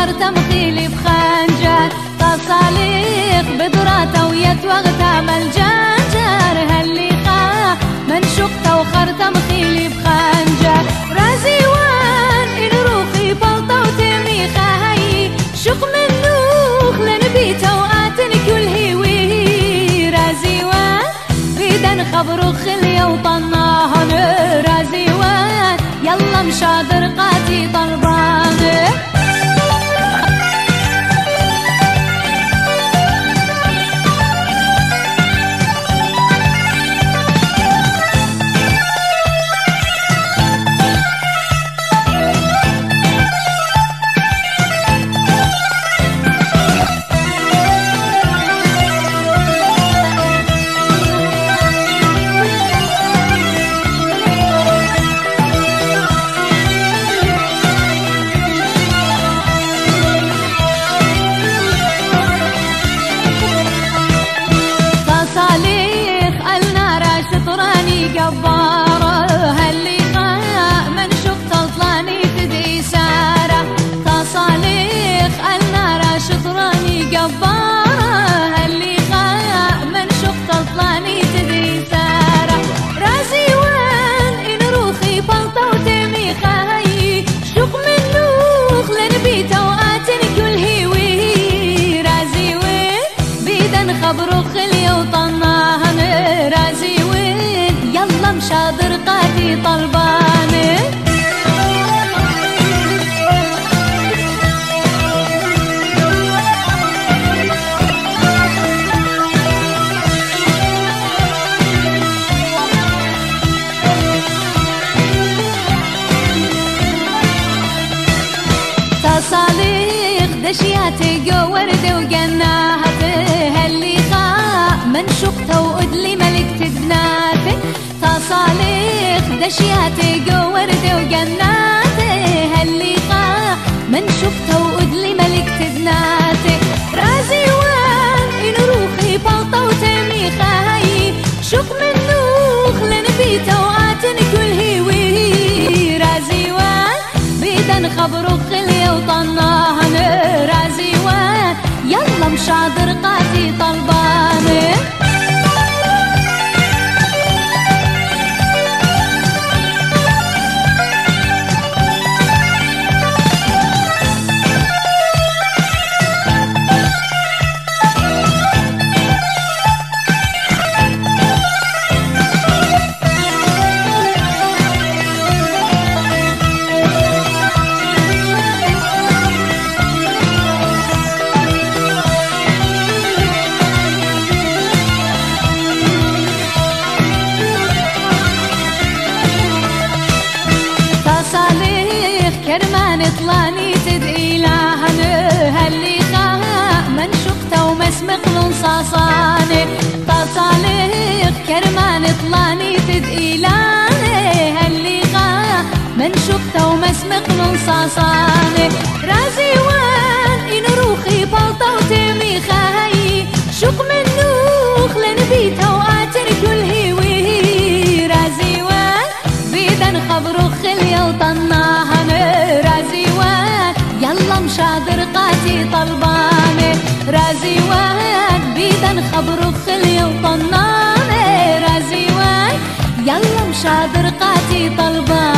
وخرطة مخيلي بخنجر تصاليخ بدراته ويتوغتا مالجنجر هالليخة منشقته وخرطة مخيلي بخنجر رازيوان إن روخي بلطة وتميخة هاي شق منوخ لنبيته وآتن كل هيوي رازيوان بيدن خبرو خلية وطناهن رازيوان يلا مشادر قاتي طلبانه جبارة هاللقاء من شفت طلاني تدي سارة تصاليخ النار شطراني جبارة هاللقاء من شفت طلاني تدي سارة راسي وين إن روخي بلطة وتميخة هاي شق من نوخ لنبيته وآتني كل هيوي راسي وين بيدن خبرو خلية وطناهن راسي وين يلا مشادر قاتي طلبانه تصاليخ دشياتي جو ورد وجناته هالليخاء من شقته وأدلي ملك تدناته تصاليخ دشياتي جو ورد وجناته هالليخاء من شقته وأدلي ملك تدناته رازي وان إن روخي بلطة وتميخة هاي شق من نوخ لنبيته وآتن كل هيوي رازي وان بيدن خبرو خلية وطناهن رازي وان يلا مشادر قاتي طلبانه كرمان طلاني تدعي لهن هاللقاء من شقته ومسمق لنصاصاني تصاليخ كرمان طلاني تدعي لهن هاللقاء من شقته ومسمق لنصاصاني رازي وان إن روخي بلطة وتميخة هاي شق من نوخ لنبيته وآتن كل هيوي رازي وان بيدن خبرو خلية وطناهن رازي وان يلا مشادر قاتي طلبانه رازي وان بيدن خبرو خلية وطناهن رازي وان يلا مشادر قاتي طلبانه